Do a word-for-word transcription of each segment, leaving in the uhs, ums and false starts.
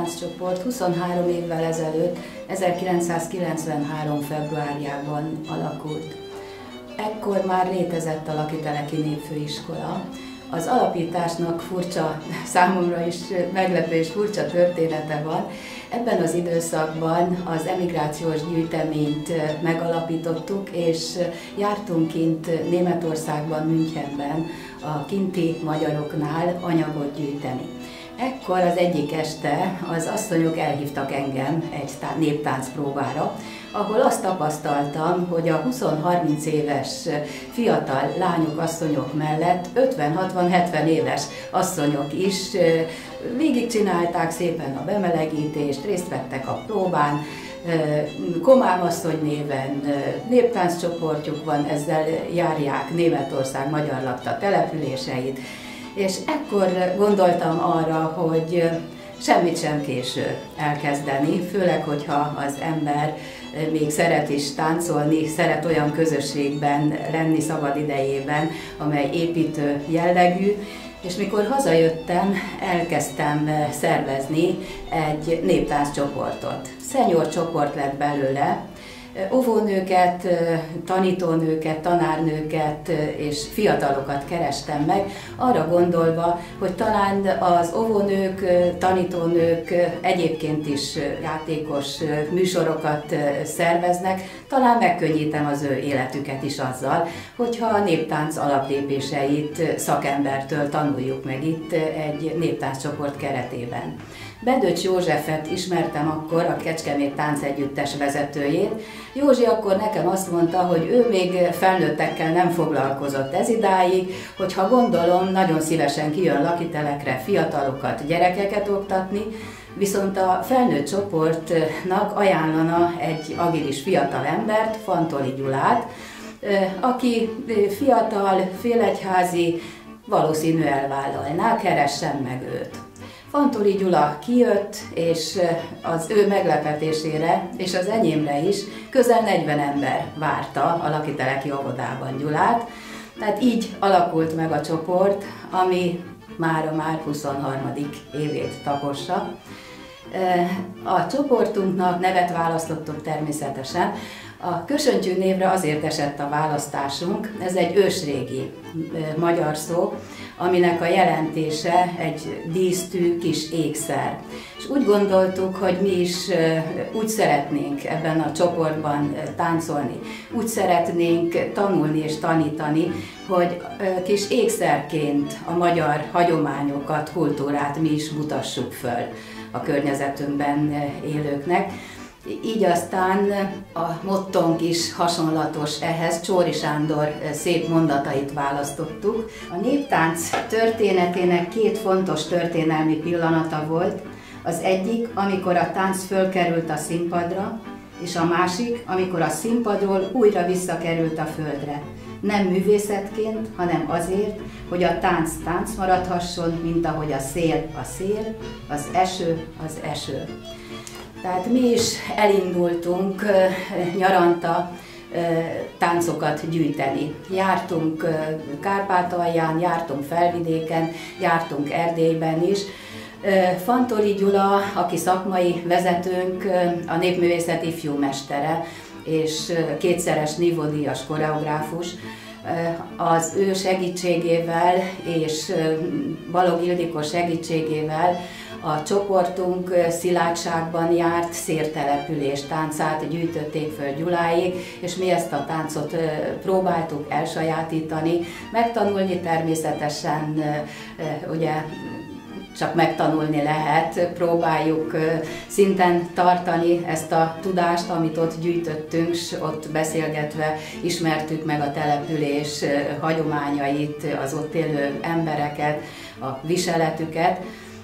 Néptánccsoport huszonhárom évvel ezelőtt, ezerkilencszázkilencvenhárom. februárjában alakult. Ekkor már létezett a Lakiteleki Népfőiskola. Az alapításnak furcsa, számomra is meglepő és furcsa története van. Ebben az időszakban az emigrációs gyűjteményt megalapítottuk, és jártunk kint Németországban, Münchenben a kinti magyaroknál anyagot gyűjteni. Ekkor az egyik este az asszonyok elhívtak engem egy néptáncpróbára, ahol azt tapasztaltam, hogy a húsz-harminc éves fiatal lányok, asszonyok mellett ötven, hatvan, hetven éves asszonyok is végigcsinálták szépen a bemelegítést, részt vettek a próbán. Komám asszony néven néptánccsoportjuk van, ezzel járják Németország magyar lakta településeit, és ekkor gondoltam arra, hogy semmit sem késő elkezdeni, főleg, hogyha az ember még szeret is táncolni, szeret olyan közösségben lenni szabad idejében, amely építő jellegű, és mikor hazajöttem, elkezdtem szervezni egy néptánccsoportot. Senior csoport lett belőle, óvónőket, tanítónőket, tanárnőket és fiatalokat kerestem meg, arra gondolva, hogy talán az óvónők, tanítónők egyébként is játékos műsorokat szerveznek, talán megkönnyítem az ő életüket is azzal, hogyha a néptánc alaplépéseit szakembertől tanuljuk meg itt egy néptánccsoport keretében. Bedöcs Józsefet ismertem akkor, a Kecskemét Táncegyüttes vezetőjét. Józsi akkor nekem azt mondta, hogy ő még felnőttekkel nem foglalkozott ezidáig, hogy ha gondolom, nagyon szívesen kijön lakitelekre fiatalokat, gyerekeket oktatni, viszont a felnőtt csoportnak ajánlana egy agilis fiatal embert, Fantoli Gyulát, aki fiatal, félegyházi, valószínű elvállalná, keressen meg őt. Fantoli Gyula kijött, és az ő meglepetésére, és az enyémre is közel negyven ember várta a lakiteleki óvodában Gyulát. Tehát így alakult meg a csoport, ami mára már huszonharmadik évét tapossa. A csoportunknak nevet választottuk természetesen. A kösöntyű névre azért esett a választásunk, ez egy ősrégi magyar szó, aminek a jelentése egy dísztű kis ékszer. És úgy gondoltuk, hogy mi is úgy szeretnénk ebben a csoportban táncolni, úgy szeretnénk tanulni és tanítani, hogy kis ékszerként a magyar hagyományokat, kultúrát mi is mutassuk föl a környezetünkben élőknek. Így aztán a mottónk is hasonlatos ehhez, Csóri Sándor szép mondatait választottuk. A néptánc történetének két fontos történelmi pillanata volt. Az egyik, amikor a tánc fölkerült a színpadra, és a másik, amikor a színpadról újra visszakerült a földre. Nem művészetként, hanem azért, hogy a tánc tánc maradhasson, mint ahogy a szél a szél, az eső az eső. Tehát mi is elindultunk nyaranta táncokat gyűjteni. Jártunk Kárpátalján, jártunk Felvidéken, jártunk Erdélyben is. Fantoli Gyula, aki szakmai vezetőnk, a népművészet ifjúmestere és kétszeres nívódíjas koreográfus, az ő segítségével és Balog Ildikó segítségével a csoportunk szilárdságban járt, szértelepülés táncát gyűjtötték föl Gyuláig, és mi ezt a táncot próbáltuk elsajátítani, megtanulni természetesen, ugye csak megtanulni lehet, próbáljuk szinten tartani ezt a tudást, amit ott gyűjtöttünk, s ott beszélgetve ismertük meg a település hagyományait, az ott élő embereket, a viseletüket.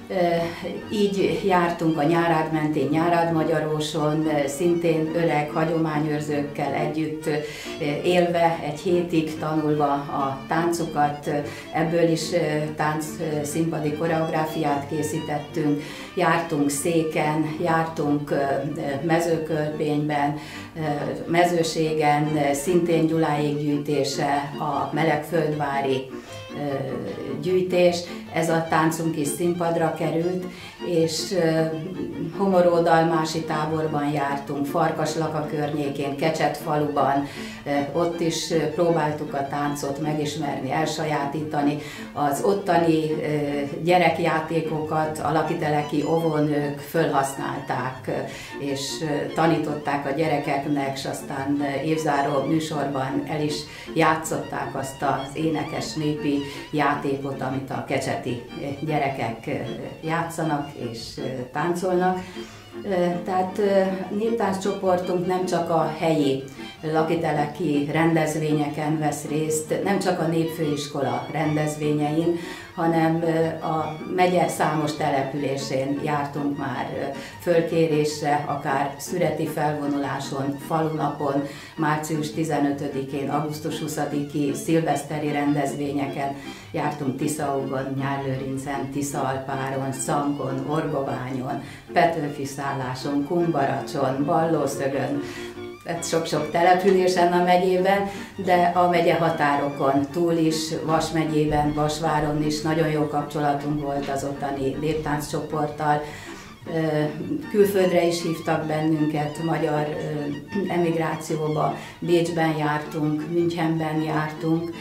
Így jártunk a Nyárád mentén, Nyárád Magyaróson, szintén öreg hagyományőrzőkkel együtt élve, egy hétig tanulva a táncukat, ebből is tánc színpadi koreográfiát készítettünk, jártunk Széken, jártunk Mezőkölpényben, Mezőségen, szintén Gyuláig gyűjtése, a Melegföldvári gyűjtés. Ez a táncunk is színpadra került, és Homoródalmási táborban jártunk, Farkaslaka környékén, Kecsetfaluban, ott is próbáltuk a táncot megismerni, elsajátítani. Az ottani gyerekjátékokat a lakiteleki óvónők fölhasználták, és tanították a gyerekeknek, és aztán évzáró műsorban el is játszották azt az énekes népi játékot, amit a kecseti gyerekek játszanak és táncolnak. Tehát néptánccsoportunk nem csak a helyi lakiteleki rendezvényeken vesz részt, nem csak a népfőiskola rendezvényein, hanem a megye számos településén jártunk már fölkérésre, akár szüreti felvonuláson, falunapon, március tizenötödikén, augusztus huszadiki szilveszteri rendezvényeken, jártunk Tiszaúgon, Nyárlőrincen, Tiszaalpáron, Szankon, Orgoványon, Petőfiszálláson, Kumbaracson, Ballószögön, sok-sok településen a megyében, de a megye határokon túl is, Vas megyében, Vasváron is nagyon jó kapcsolatunk volt az ottani néptánccsoporttal. Külföldre is hívtak bennünket, magyar emigrációba, Bécsben jártunk, Münchenben jártunk,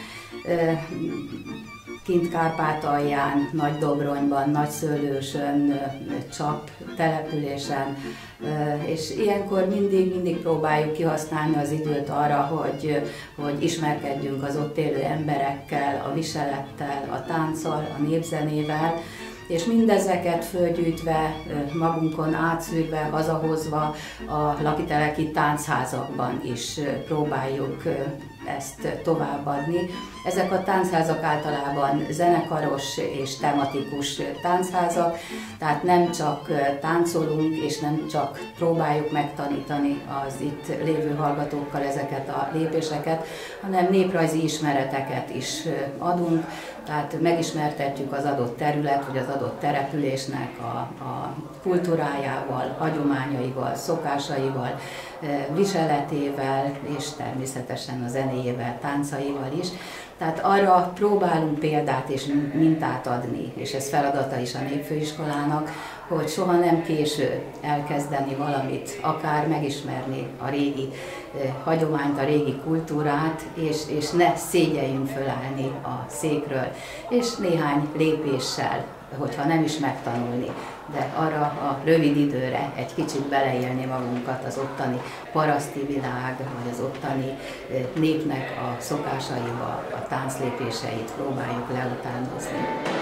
kint Kárpátalján, Nagydobronyban, Nagyszőlősön, Csap településen, és ilyenkor mindig-mindig próbáljuk kihasználni az időt arra, hogy, hogy ismerkedjünk az ott élő emberekkel, a viselettel, a tánccal, a népzenével, és mindezeket fölgyűjtve, magunkon átszűrve, hazahozva a lakiteleki táncházakban is próbáljuk ezt továbbadni. Ezek a táncházak általában zenekaros és tematikus táncházak, tehát nem csak táncolunk és nem csak próbáljuk megtanítani az itt lévő hallgatókkal ezeket a lépéseket, hanem néprajzi ismereteket is adunk, tehát megismertetjük az adott terület, vagy az adott településnek a, a kultúrájával, hagyományaival, szokásaival, viseletével és természetesen a zenéjével, táncaival is. Tehát arra próbálunk példát és mintát adni, és ez feladata is a népfőiskolának, hogy soha nem késő elkezdeni valamit, akár megismerni a régi eh, hagyományt, a régi kultúrát, és, és ne szégyeljünk fölállni a székről, és néhány lépéssel, hogyha nem is megtanulni, de arra a rövid időre egy kicsit beleélni magunkat az ottani paraszti világ, vagy az ottani népnek a szokásaiba, a tánclépéseit próbáljuk leutánozni.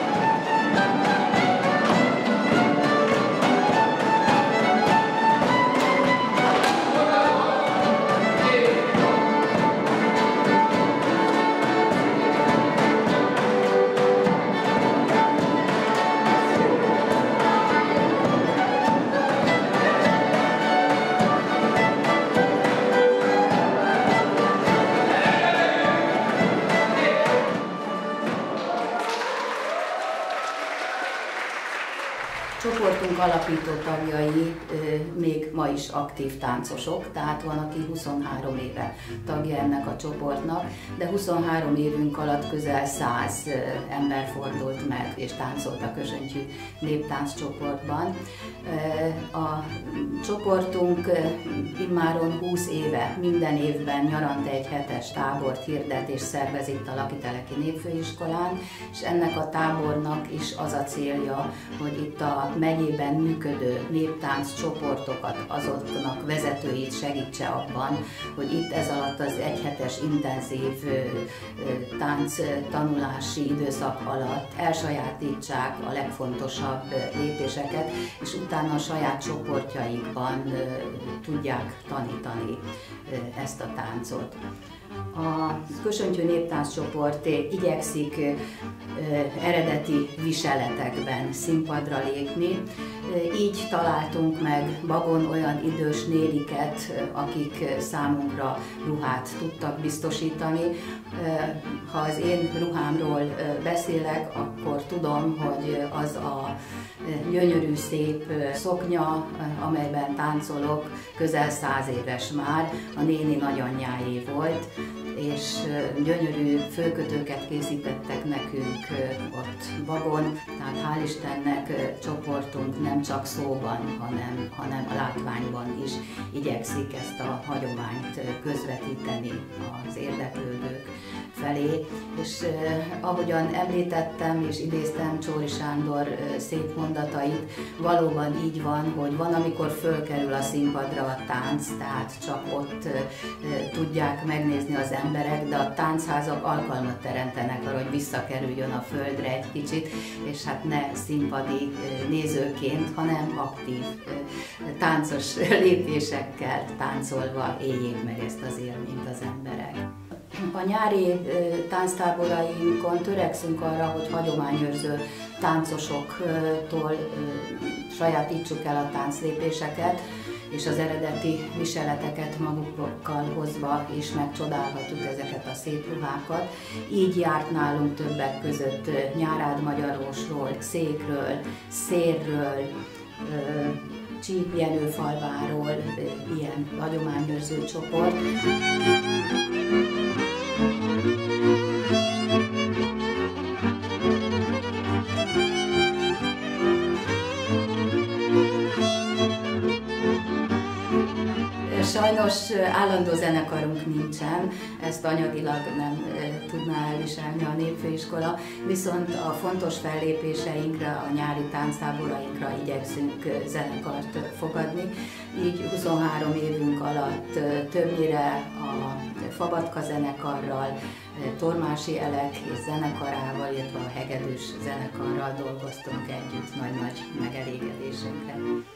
Csoportunk alapító tagjai még ma is aktív táncosok, tehát van, aki huszonhárom éve tagja ennek a csoportnak, de huszonhárom évünk alatt közel száz ember fordult meg és táncolt a Kösöntyű néptánc csoportban. A csoportunk immáron húsz éve minden évben nyaranta egy hetes tábort hirdet és szervez itt a Lakiteleki Népfőiskolán, és ennek a tábornak is az a célja, hogy itt a megyében működő néptánc csoportokat, azoknak vezetőit segítse abban, hogy itt ez alatt az egyhetes intenzív tánc tanulási időszak alatt elsajátítsák a legfontosabb lépéseket, és utána a saját csoportjaikban tudják tanítani ezt a táncot. A Kösöntyű néptánc csoport igyekszik eredeti viseletekben színpadra lépni. Így találtunk meg Bagon olyan idős néliket, akik számunkra ruhát tudtak biztosítani. Ha az én ruhámról beszélek, akkor tudom, hogy az a gyönyörű, szép szoknya, amelyben táncolok, közel száz éves már, a néni nagyanyjáé volt, és gyönyörű főkötőket készítettek nekünk ott Bagon, tehát hál' Istennek csoportunk nem csak szóban, hanem, hanem a látványban is igyekszik ezt a hagyományt közvetíteni az érdeklődők felé, és eh, ahogyan említettem és idéztem Csóri Sándor eh, szép mondatait, valóban így van, hogy van, amikor fölkerül a színpadra a tánc, tehát csak ott eh, tudják megnézni az emberek, de a táncházak alkalmat teremtenek arra, hogy visszakerüljön a földre egy kicsit, és hát ne színpadi eh, nézőként, hanem aktív eh, táncos lépésekkel táncolva éljék meg ezt az élményt az emberek. A nyári tánctáborainkon törekszünk arra, hogy hagyományőrző táncosoktól sajátítsuk el a tánclépéseket, és az eredeti viseleteket magukkal hozva is megcsodálhatjuk ezeket a szép ruhákat. Így járt nálunk többek között Nyárád Magyarósról, Székről, Szérről, Csíkjenőfalváról, ilyen hagyományőrző csoport. Sajnos állandó zenekarunk nincsen, ezt anyagilag nem tudná elviselni a Népfőiskola, viszont a fontos fellépéseinkre, a nyári tánctáborainkra igyekszünk zenekart fogadni. Így huszonhárom évünk alatt többnyire a Fabatka zenekarral, Tormási Elek és zenekarával, illetve a Hegedűs zenekarral dolgoztunk együtt nagy-nagy megelégedésünkre.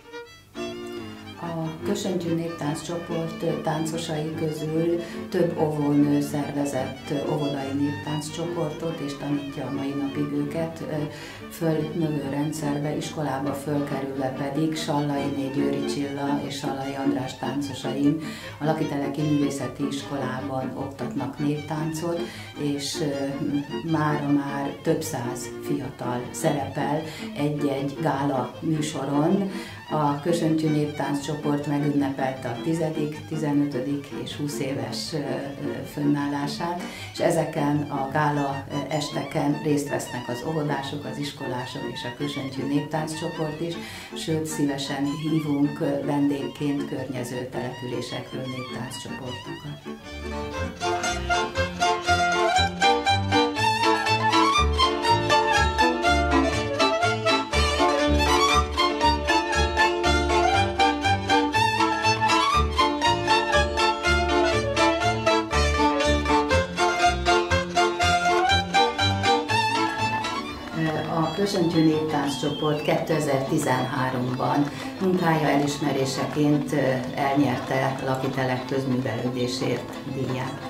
A Kösöntyű Néptánc csoport táncosai közül több óvónő szervezett óvodai néptánc csoportot, és tanítja a mai napig őket. Fölnövő rendszerbe, iskolába fölkerülve pedig Sallainé Győri Csilla és Sallai András táncosaim a Lakiteleki Művészeti Iskolában oktatnak néptáncot, és mára már több száz fiatal szerepel egy-egy gála műsoron. A Kösöntyű Néptánc csoport megünnepelte a tizedik, tizenötödik és húsz éves fönnállását, és ezeken a gála esteken részt vesznek az óvodások, az iskolások és a Kösöntyű Néptánc csoport is, sőt szívesen hívunk vendégként környező településekről néptánc csoportokat. A Kösöntyű Néptánc csoport kétezer-tizenháromban munkája elismeréseként elnyerte Lakitelek közművelődésért díját.